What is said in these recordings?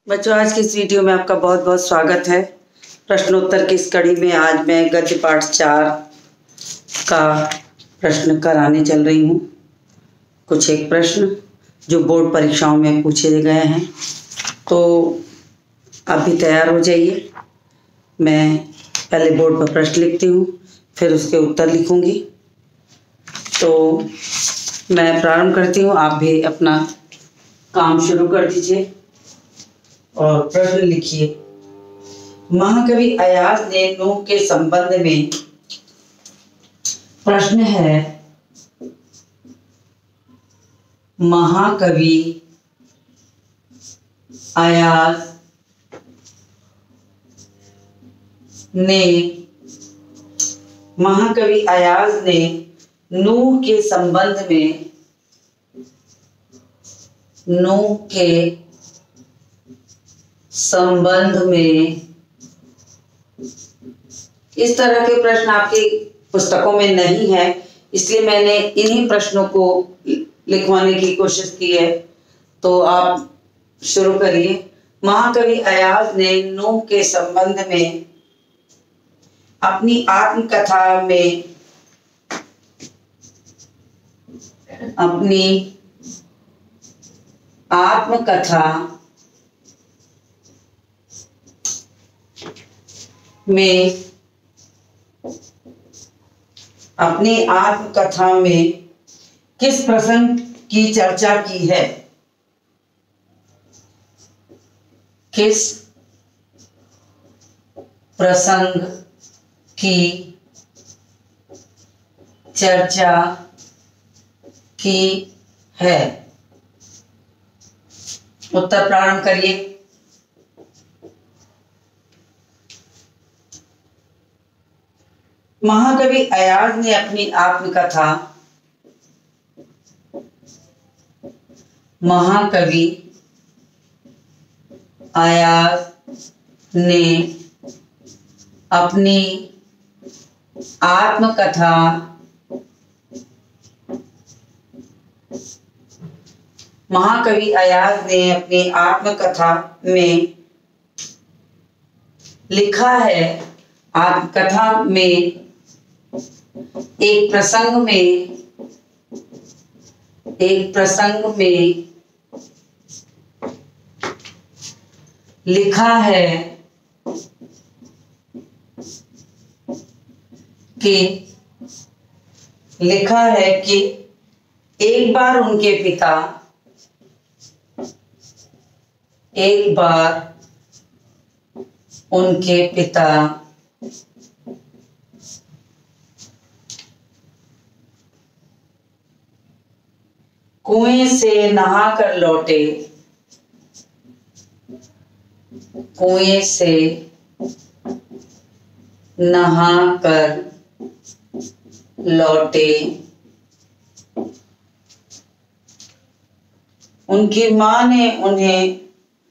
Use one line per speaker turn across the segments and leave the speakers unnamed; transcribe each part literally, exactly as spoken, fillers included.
बच्चों, आज की इस वीडियो में आपका बहुत बहुत स्वागत है। प्रश्नोत्तर की इस कड़ी में आज मैं गद्य पाठ चार का प्रश्न कराने चल रही हूँ। कुछ एक प्रश्न जो बोर्ड परीक्षाओं में पूछे गए हैं, तो आप भी तैयार हो जाइए। मैं पहले बोर्ड पर प्रश्न लिखती हूँ, फिर उसके उत्तर लिखूँगी। तो मैं प्रारंभ करती हूँ, आप भी अपना काम शुरू कर दीजिए और प्रश्न लिखिए। महाकवि अयाज ने नूह के संबंध में प्रश्न है। महाकवि अयाज ने महाकवि अयाज ने नूह के संबंध में नूह के संबंध में इस तरह के प्रश्न आपकी पुस्तकों में नहीं है, इसलिए मैंने इन्हीं प्रश्नों को लिखवाने की कोशिश की है। तो आप शुरू करिए। महाकवि अयाज ने नूह के संबंध में अपनी आत्मकथा में अपनी आत्मकथा में अपनी आत्मकथा में किस प्रसंग की चर्चा की है? किस प्रसंग की चर्चा की है? उत्तर प्रारंभ करिए। महाकवि अयाज ने अपनी आत्मकथा महाकवि अयाज ने अपनी आत्मकथा महाकवि अयाज ने अपनी आत्मकथा में लिखा है। आत्मकथा में एक प्रसंग में एक प्रसंग में लिखा है कि लिखा है कि एक बार उनके पिता एक बार उनके पिता कुएं से नहा कर लौटे कुएं से नहा कर लौटे उनकी मां ने उन्हें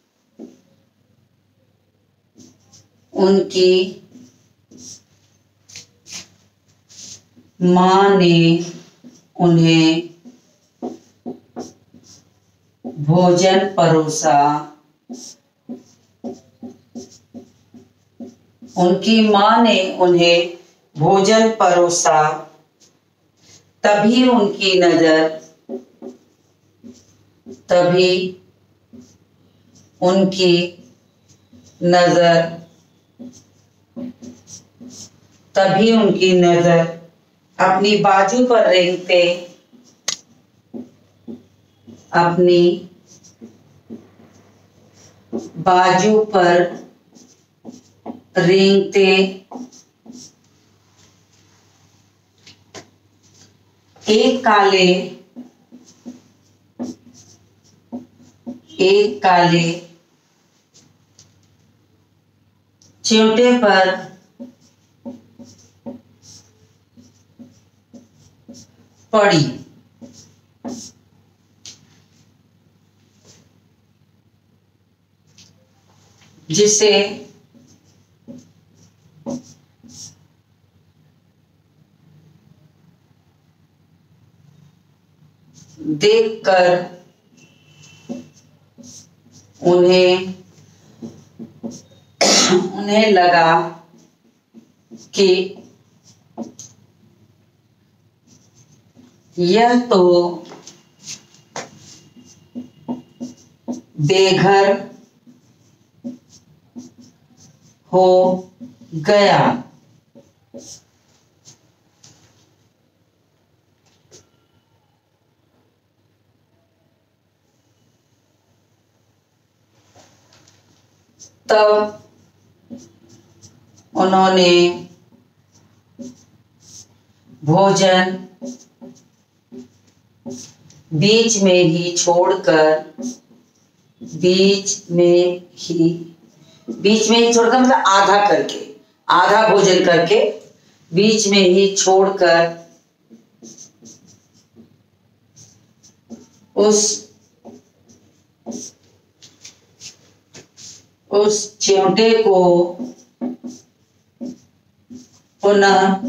उनकी मां ने उन्हें भोजन परोसा उनकी मां ने उन्हें भोजन परोसा तभी उनकी नजर तभी उनकी नजर तभी उनकी नजर अपनी बाजू पर रेंगते अपनी बाजू पर रेंगते एक काले एक काले चिमटे पर पड़ी। जिसे देखकर उन्हें उन्हें लगा कि यह तो बेघर हो गया। तब उन्होंने भोजन बीच में ही छोड़कर बीच में ही बीच में ही छोड़कर मतलब आधा करके आधा भोजन करके बीच में ही छोड़कर उस उस चिमटे को पुनः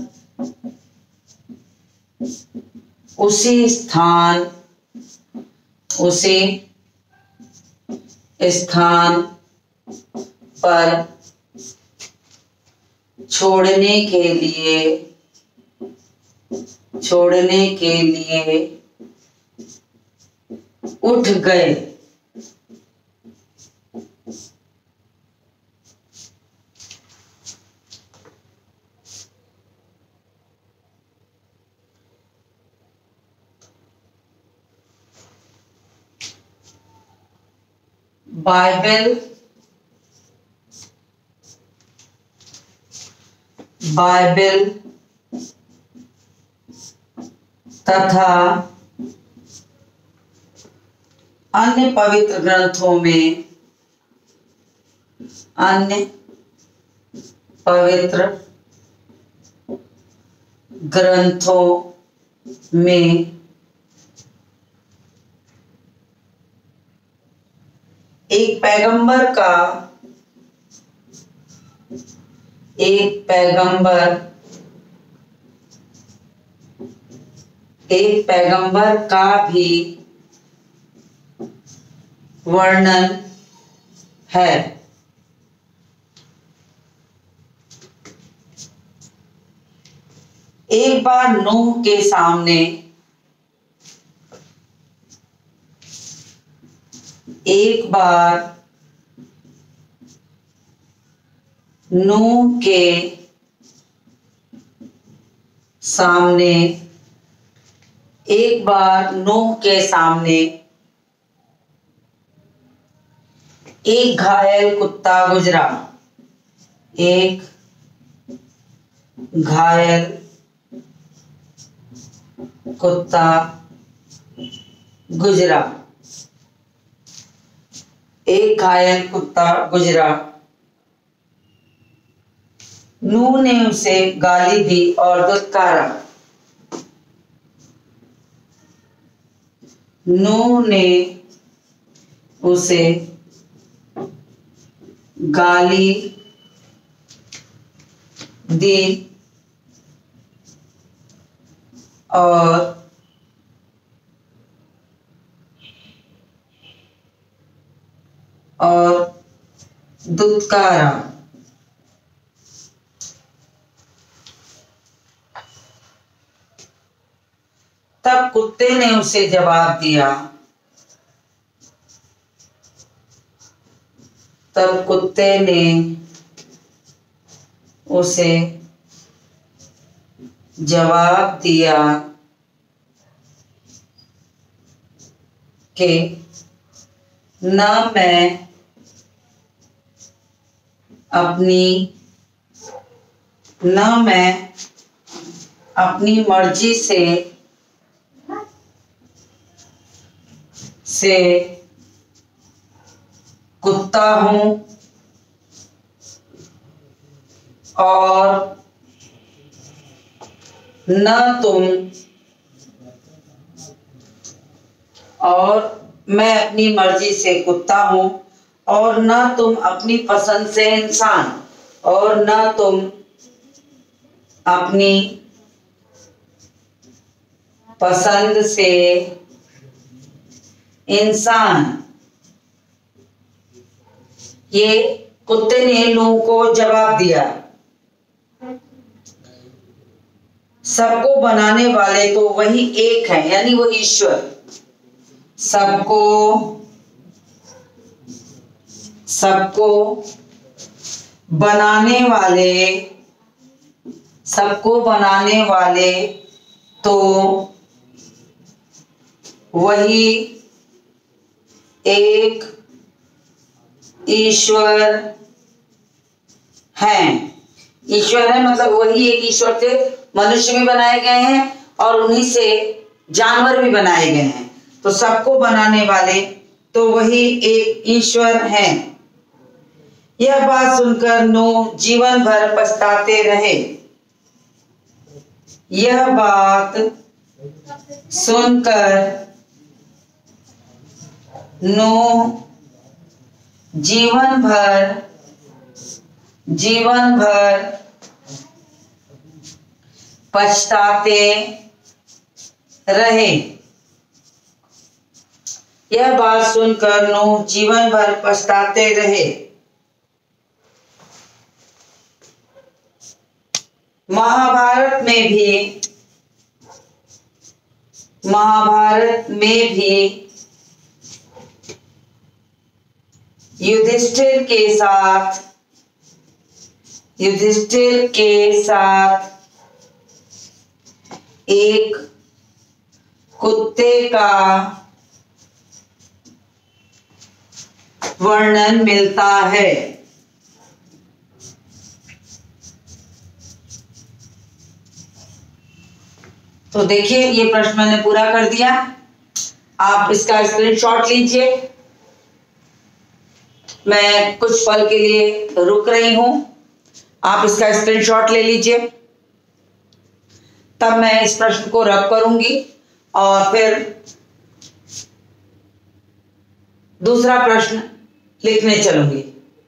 उसी स्थान उसी स्थान पर छोड़ने के लिए छोड़ने के लिए उठ गए। बाइबल बाइबल तथा अन्य पवित्र ग्रंथों में अन्य पवित्र ग्रंथों में एक पैगंबर का एक पैगंबर एक पैगंबर का भी वर्णन है। एक बार नूह के सामने एक बार नूह के सामने एक बार नूह के सामने एक घायल कुत्ता गुजरा एक घायल कुत्ता गुजरा एक घायल कुत्ता गुजरा। नूह ने उसे गाली दी और दुत्कारा। नूह ने उसे गाली दी और और दुत्कारा। तब कुत्ते ने उसे जवाब दिया तब कुत्ते ने उसे जवाब दिया कि न मैं अपनी न मैं अपनी मर्जी से से कुत्ता हूं और न तुम और मैं अपनी मर्जी से कुत्ता हूं और न तुम अपनी पसंद से इंसान और न तुम अपनी पसंद से इंसान। ये कुत्ते ने नूह को जवाब दिया, सबको बनाने वाले तो वही एक है, यानी वो ईश्वर। सबको सबको बनाने वाले सबको बनाने वाले तो वही एक ईश्वर हैं। ईश्वर है मतलब वही एक ईश्वर थे। मनुष्य भी बनाए गए हैं और उन्हीं से जानवर भी बनाए गए हैं। तो सबको बनाने वाले तो वही एक ईश्वर हैं। यह बात सुनकर नूह जीवन भर पछताते रहे। यह बात सुनकर नूह जीवन भर जीवन भर पछताते रहे। यह बात सुनकर नूह जीवन भर पछताते रहे। महाभारत में भी महाभारत में भी युधिष्ठिर के साथ युधिष्ठिर के साथ एक कुत्ते का वर्णन मिलता है। तो देखिए ये प्रश्न मैंने पूरा कर दिया। आप इसका स्क्रीनशॉट लीजिए। मैं कुछ पल के लिए रुक रही हूं, आप इसका स्क्रीनशॉट ले लीजिए। तब मैं इस प्रश्न को रब करूंगी और फिर दूसरा प्रश्न लिखने चलूंगी।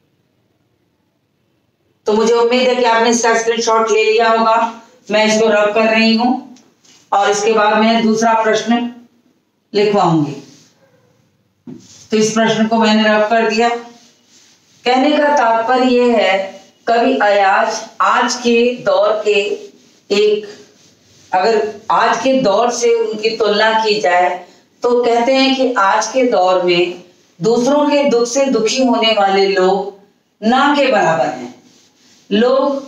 तो मुझे उम्मीद है कि आपने इसका स्क्रीनशॉट ले लिया होगा। मैं इसको रब कर रही हूं और इसके बाद मैं दूसरा प्रश्न लिखवाऊंगी। तो इस प्रश्न को मैंने रब कर दिया। कहने का तात्पर्य यह है, कवि अयाज आज के दौर के एक अगर आज के दौर से उनकी तुलना की जाए तो कहते हैं कि आज के दौर में दूसरों के दुख से दुखी होने वाले लोग ना के बराबर हैं। लोग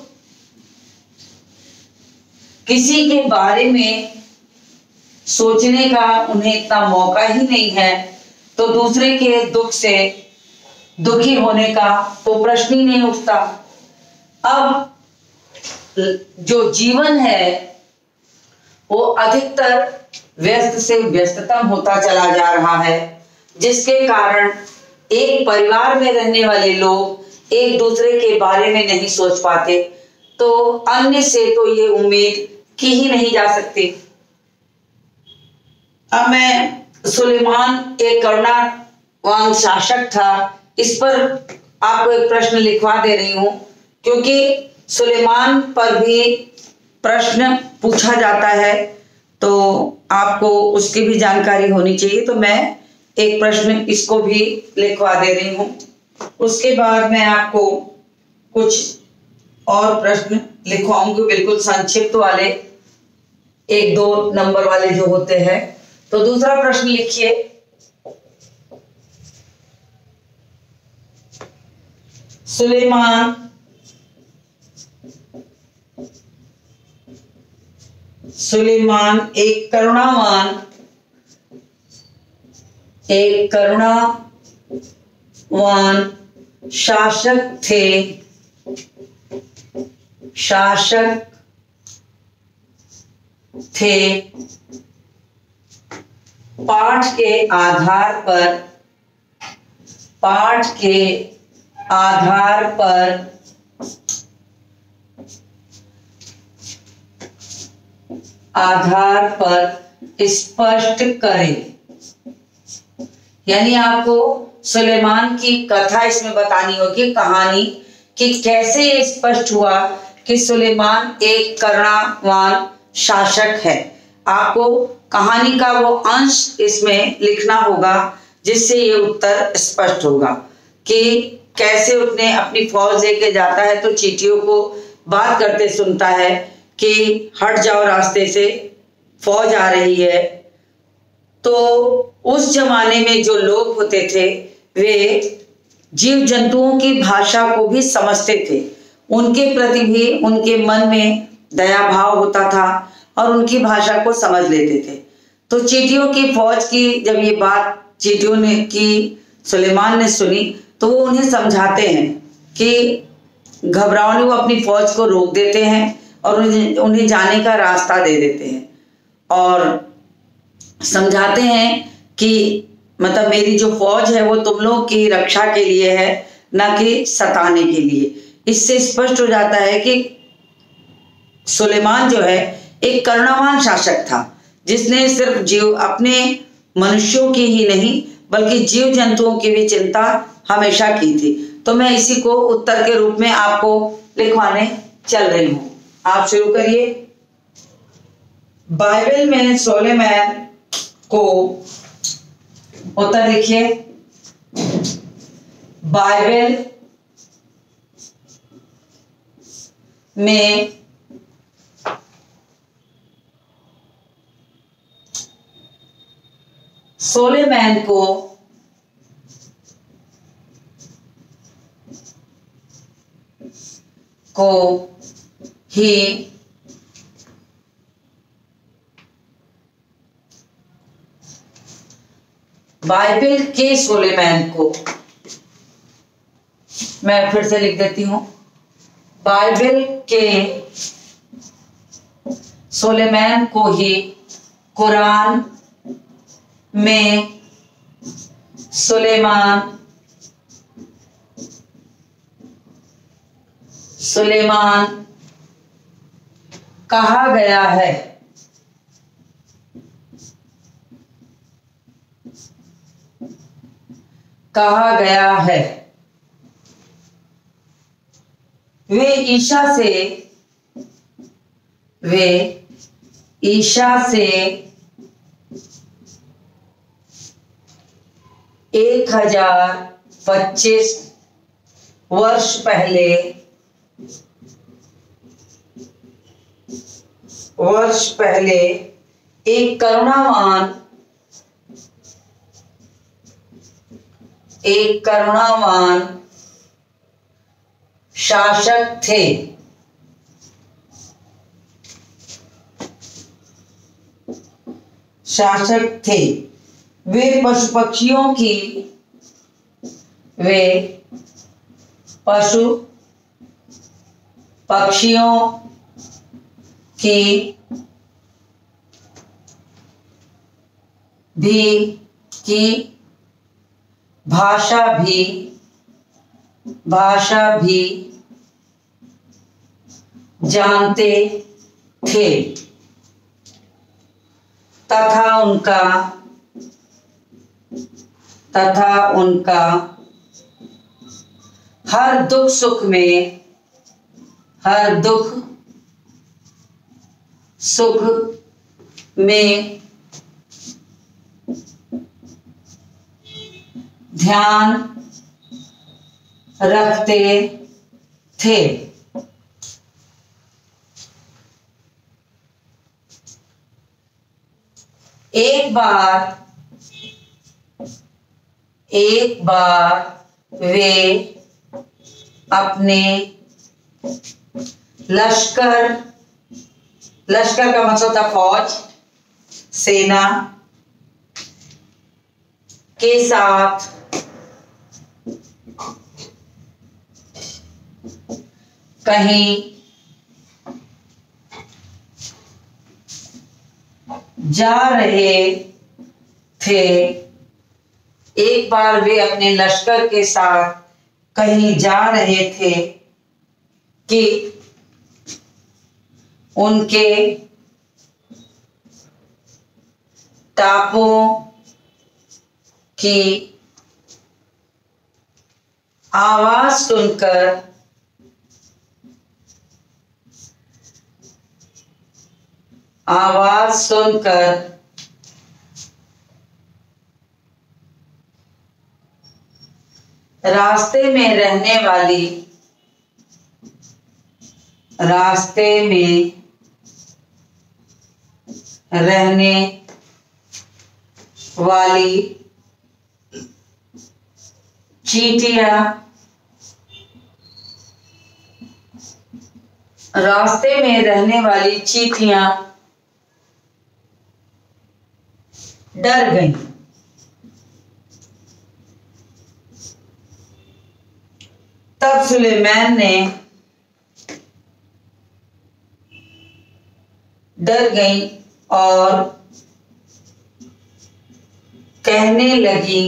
किसी के बारे में सोचने का उन्हें इतना मौका ही नहीं है, तो दूसरे के दुख से दुखी होने का तो प्रश्न ही नहीं उठता। अब जो जीवन है वो अधिकतर व्यस्त से व्यस्ततम होता चला जा रहा है, जिसके कारण एक परिवार में रहने वाले लोग एक दूसरे के बारे में नहीं सोच पाते, तो अन्य से तो ये उम्मीद की ही नहीं जा सकती। अब मैं सुलेमान एक करुणावान शासक था, इस पर आपको एक प्रश्न लिखवा दे रही हूं, क्योंकि सुलेमान पर भी प्रश्न पूछा जाता है तो आपको उसकी भी जानकारी होनी चाहिए। तो मैं एक प्रश्न इसको भी लिखवा दे रही हूं। उसके बाद मैं आपको कुछ और प्रश्न लिखवाऊंगी, बिल्कुल संक्षिप्त वाले, एक दो नंबर वाले जो होते हैं। तो दूसरा प्रश्न लिखिए। सुलेमान सुलेमान एक करुणावान एक करुणावान शासक थे शासक थे पाठ के आधार पर पाठ के आधार पर आधार पर स्पष्ट करें। यानी आपको सुलेमान की कथा इसमें बतानी होगी, कहानी, कि कैसे ये स्पष्ट हुआ कि सुलेमान एक करुणावान शासक है। आपको कहानी का वो अंश इसमें लिखना होगा जिससे ये उत्तर स्पष्ट होगा। कि कैसे उसने अपनी फौज लेके जाता है तो चींटियों को बात करते सुनता है कि हट जाओ रास्ते से, फौज आ रही है। तो उस जमाने में जो लोग होते थे वे जीव जंतुओं की भाषा को भी समझते थे, उनके प्रति भी उनके मन में दया भाव होता था और उनकी भाषा को समझ लेते थे। तो चींटियों की फौज की जब ये बात चींटियों ने की सुलेमान ने सुनी तो वो उन्हें समझाते हैं कि घबराओ नहीं, वो अपनी फौज को रोक देते हैं और उन्हें उन्हें जाने का रास्ता दे देते हैं और समझाते हैं कि मतलब मेरी जो फौज है वो तुम लोग की रक्षा के लिए है, ना कि सताने के लिए। इससे स्पष्ट हो जाता है कि सुलेमान जो है एक करुणावान शासक था, जिसने सिर्फ जीव अपने मनुष्यों की ही नहीं बल्कि जीव जंतुओं की भी चिंता हमेशा की थी। तो मैं इसी को उत्तर के रूप में आपको लिखवाने चल रही हूं। आप शुरू करिए। बाइबल में सुलेमान को उत्तर लिखिए। बाइबल में सुलेमान को को ही बाइबल के सुलेमान को, मैं फिर से लिख देती हूं, बाइबल के सुलेमान को ही कुरान में सुलेमान सुलेमान कहा गया है। कहा गया है वे ईशा से वे ईशा से एक हजार पच्चीस वर्ष पहले वर्ष पहले एक करुणावान एक करुणावान शासक थे। शासक थे वे पशु पक्षियों की वे पशु पक्षियों की भी की भाषा भी भाषा भी जानते थे तथा उनका तथा उनका हर दुख सुख में हर दुख सुख में ध्यान रखते थे। एक बार एक बार वे अपने लश्कर लश्कर का मतलब था फौज, सेना के साथ कहीं जा रहे थे। एक बार वे अपने लश्कर के साथ कहीं जा रहे थे कि उनके टापुओं की आवाज सुनकर आवाज सुनकर रास्ते में रहने वाली रास्ते में रहने वाली चींटियां रास्ते में रहने वाली चींटियां डर गईं। तब सुलेमान ने डर गई और कहने लगी,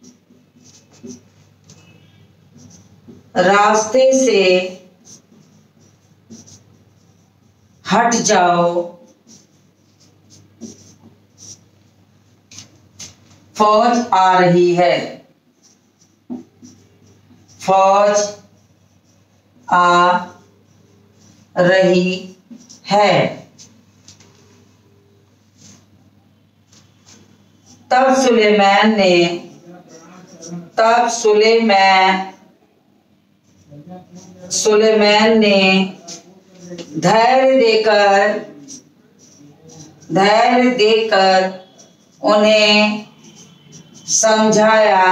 रास्ते से हट जाओ, फौज आ रही है, फौज आ रही है। तब सुलेमान ने तब सुलेमान सुलेमान ने धैर्य देकर धैर्य देकर उन्हें समझाया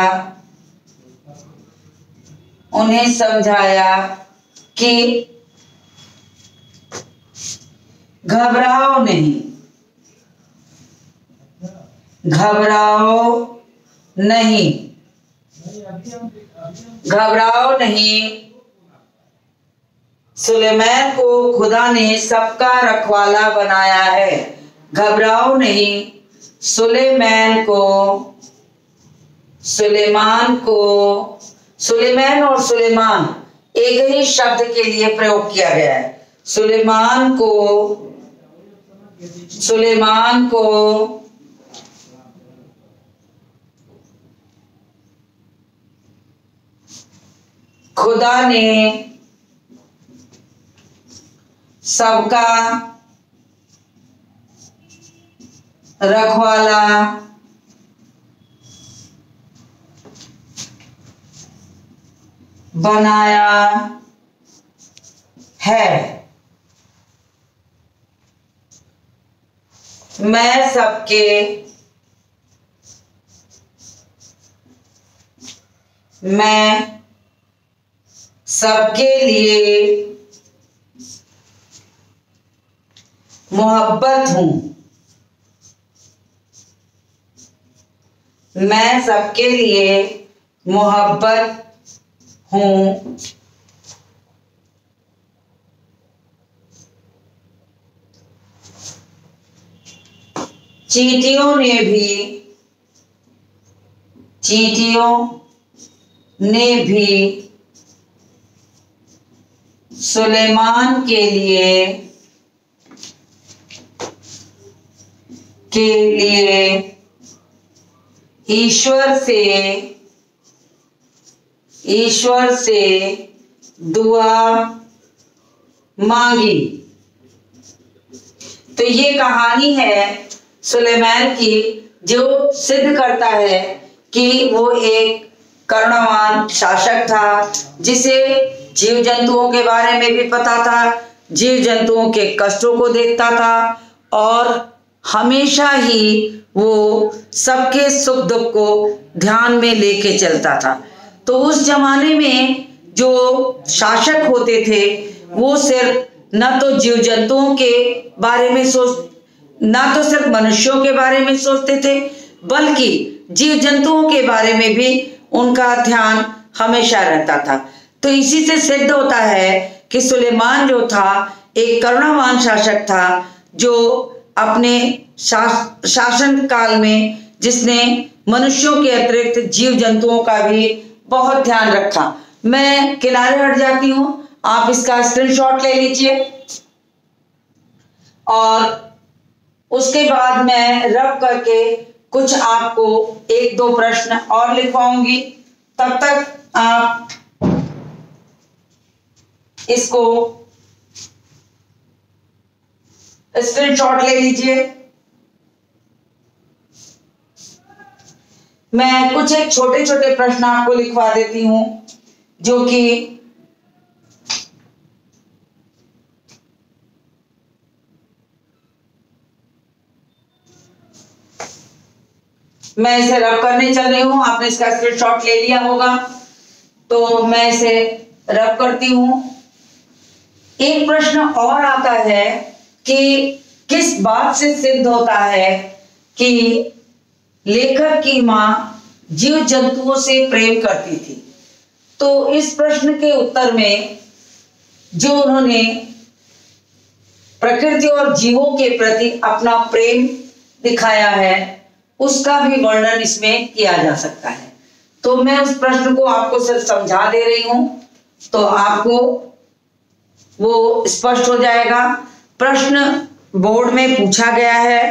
उन्हें समझाया कि घबराओ नहीं घबराओ नहीं घबराओ नहीं सुलेमान को खुदा ने सबका रखवाला बनाया है। घबराओ नहीं सुलेमान को सुलेमान को सुलेमान और सुलेमान एक ही शब्द के लिए प्रयोग किया गया है। सुलेमान को सुलेमान को खुदा ने सबका रखवाला बनाया है। मैं सबके मैं सबके लिए मोहब्बत हूं मैं सबके लिए मोहब्बत हूं चींटियों ने भी चींटियों ने भी सुलेमान के लिए के लिए ईश्वर से ईश्वर से दुआ मांगी। तो ये कहानी है सुलेमान की, जो सिद्ध करता है कि वो एक करुणावान शासक था, जिसे जीव जंतुओं के बारे में भी पता था, जीव जंतुओं के कष्टों को देखता था और हमेशा ही वो सबके सुख दुख को ध्यान में लेके चलता था। तो उस जमाने में जो शासक होते थे वो सिर्फ न तो जीव जंतुओं के बारे में सोच ना तो सिर्फ मनुष्यों के बारे में सोचते थे, बल्कि जीव जंतुओं के बारे में भी उनका ध्यान हमेशा रहता था। तो इसी से सिद्ध होता है कि सुलेमान जो था एक करुणावान शासक था, जो अपने शास, शासन काल में जिसने मनुष्यों के अतिरिक्त जीव जंतुओं का भी बहुत ध्यान रखा। मैं किनारे हट जाती हूँ, आप इसका स्क्रीनशॉट ले लीजिए और उसके बाद मैं रब करके कुछ आपको एक दो प्रश्न और लिखवाऊंगी। तब तक आप इसको स्क्रीनशॉट ले लीजिए। मैं कुछ एक छोटे छोटे प्रश्न आपको लिखवा देती हूं, जो कि मैं इसे रब करने चल रही हूं। आपने इसका स्क्रीनशॉट ले लिया होगा, तो मैं इसे रब करती हूं। एक प्रश्न और आता है कि किस बात से सिद्ध होता है कि लेखक की मां जीव जंतुओं से प्रेम करती थी। तो इस प्रश्न के उत्तर में जो उन्होंने प्रकृति और जीवों के प्रति अपना प्रेम दिखाया है, उसका भी वर्णन इसमें किया जा सकता है। तो मैं उस प्रश्न को आपको सिर्फ समझा दे रही हूं, तो आपको वो स्पष्ट हो जाएगा। प्रश्न बोर्ड में पूछा गया है,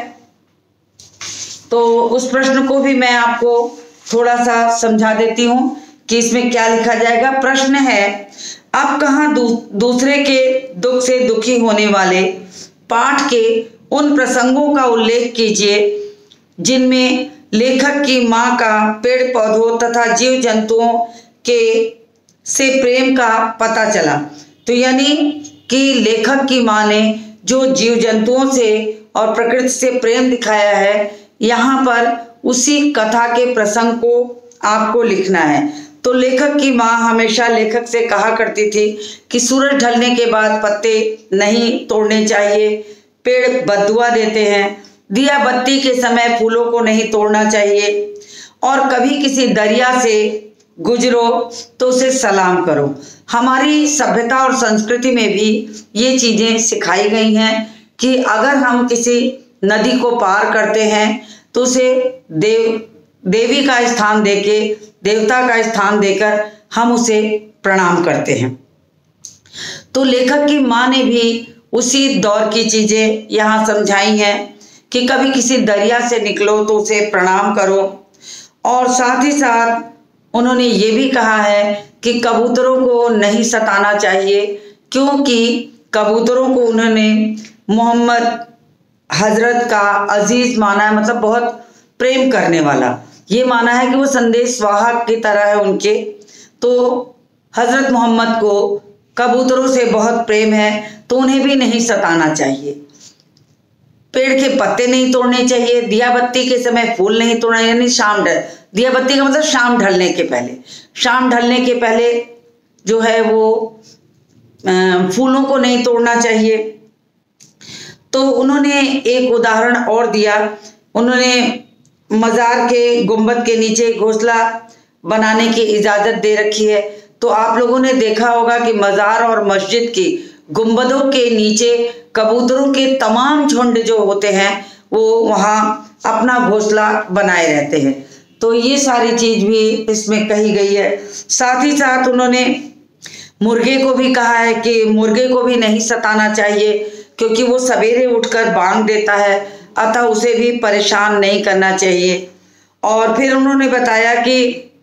तो उस प्रश्न को भी मैं आपको थोड़ा सा समझा देती हूं कि इसमें क्या लिखा जाएगा। प्रश्न है, अब कहाँ दू, दूसरे के दुख से दुखी होने वाले पाठ के उन प्रसंगों का उल्लेख कीजिए जिनमें लेखक की मां का पेड़ पौधों तथा जीव जंतुओं के से प्रेम का पता चला। तो यानी कि लेखक की मां ने जो जीव जंतुओं से और प्रकृति से प्रेम दिखाया है, यहाँ पर उसी कथा के प्रसंग को आपको लिखना है। तो लेखक की मां हमेशा लेखक से कहा करती थी कि सूरज ढलने के बाद पत्ते नहीं तोड़ने चाहिए, पेड़ बददुआ देते हैं, दिया बत्ती के समय फूलों को नहीं तोड़ना चाहिए, और कभी किसी दरिया से गुजरो तो उसे सलाम करो। हमारी सभ्यता और संस्कृति में भी ये चीजें सिखाई गई हैं कि अगर हम किसी नदी को पार करते हैं तो उसे देव देवी का स्थान देके, देवता का स्थान देकर हम उसे प्रणाम करते हैं। तो लेखक की मां ने भी उसी दौर की चीजें यहाँ समझाई हैं कि कभी किसी दरिया से निकलो तो उसे प्रणाम करो, और साथ ही साथ उन्होंने ये भी कहा है कि कबूतरों को नहीं सताना चाहिए, क्योंकि कबूतरों को उन्होंने मोहम्मद हजरत का अजीज माना है, मतलब बहुत प्रेम करने वाला। ये माना है कि वो संदेश वाहक की तरह है उनके। तो हजरत मोहम्मद को कबूतरों से बहुत प्रेम है, तो उन्हें भी नहीं सताना चाहिए। पेड़ के पत्ते नहीं तोड़ने चाहिए, दिया बत्ती के समय फूल नहीं तोड़ना, यानी शाम ढल दिया बत्ती का मतलब शाम ढलने के पहले, शाम ढलने के पहले जो है वो फूलों को नहीं तोड़ना चाहिए। तो उन्होंने एक उदाहरण और दिया। उन्होंने मज़ार के गुंबद के नीचे घोंसला बनाने की इजाज़त दे रखी है। तो आप लोगों ने देखा होगा कि मज़ार और मस्जिद की गुंबदों के नीचे कबूतरों के तमाम झुंड जो होते हैं वो वहाँ अपना घोंसला बनाए रहते हैं। तो ये सारी चीज़ भी इसमें कही गई है। साथ ही साथ उन्होंने मुर्गे को भी कहा है कि मुर्गे को भी नहीं सताना चाहिए, क्योंकि वो सवेरे उठकर बांग देता है, अतः उसे भी परेशान नहीं करना चाहिए। और फिर उन्होंने बताया कि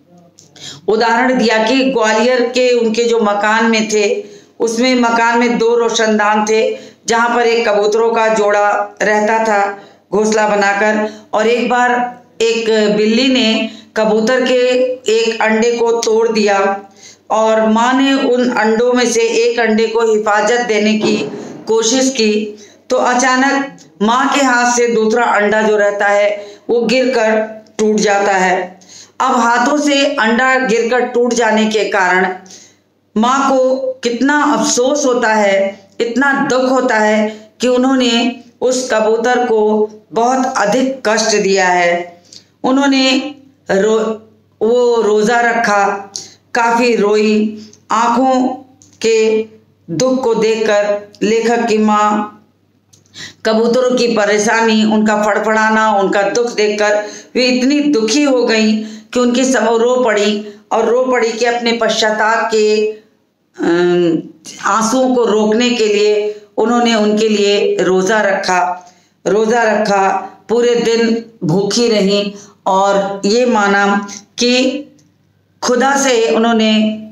उदाहरण दिया कि ग्वालियर के उनके जो मकान में थे, उसमें मकान में दो रोशनदान थे, जहाँ पर एक कबूतरों का जोड़ा रहता था घोंसला बनाकर। और एक बार एक बिल्ली ने कबूतर के एक अंडे को तोड़ दिया, और माँ ने उन अंडों में से एक अंडे को हिफाजत देने की कोशिश की, तो अचानक माँ के हाथ से दूसरा अंडा जो रहता है वो गिरकर टूट जाता है। अब हाथों से अंडा गिरकर टूट जाने के कारण माँ को कितना अफसोस होता है, इतना दुख होता है कि उन्होंने उस कबूतर को बहुत अधिक कष्ट दिया है। उन्होंने रो वो रोज़ा रखा, काफ़ी रोई। आँखों के दुख को देखकर लेखक की माँ कबूतरों की परेशानी, उनका फड़फड़ाना, उनका दुख देखकर वे इतनी दुखी हो गई कि उनकी सब रो पड़ी और रो पड़ी कि अपने पश्चाताप के आंसुओं को रोकने के लिए उन्होंने उनके लिए रोज़ा रखा रोज़ा रखा पूरे दिन भूखी रही, और ये माना कि खुदा से उन्होंने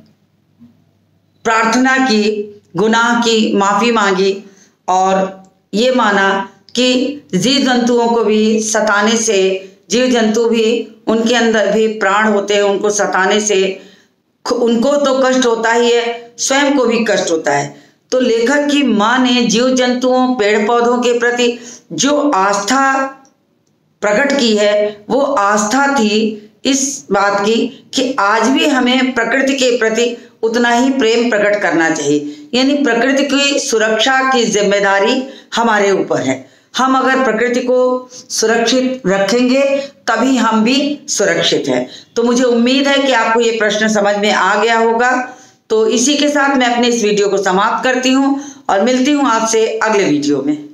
प्रार्थना की, गुनाह की माफ़ी मांगी, और ये माना कि जीव जंतुओं को भी सताने से जीव जंतु भी उनके अंदर भी प्राण होते हैं, उनको सताने से उनको तो कष्ट होता ही है, स्वयं को भी कष्ट होता है। तो लेखक की माँ ने जीव जंतुओं, पेड़ पौधों के प्रति जो आस्था प्रकट की है, वो आस्था थी इस बात की कि आज भी हमें प्रकृति के प्रति उतना ही प्रेम प्रकट करना चाहिए। यानी प्रकृति की सुरक्षा की जिम्मेदारी हमारे ऊपर है। हम अगर प्रकृति को सुरक्षित रखेंगे तभी हम भी सुरक्षित हैं। तो मुझे उम्मीद है कि आपको ये प्रश्न समझ में आ गया होगा। तो इसी के साथ मैं अपने इस वीडियो को समाप्त करती हूँ और मिलती हूँ आपसे अगले वीडियो में।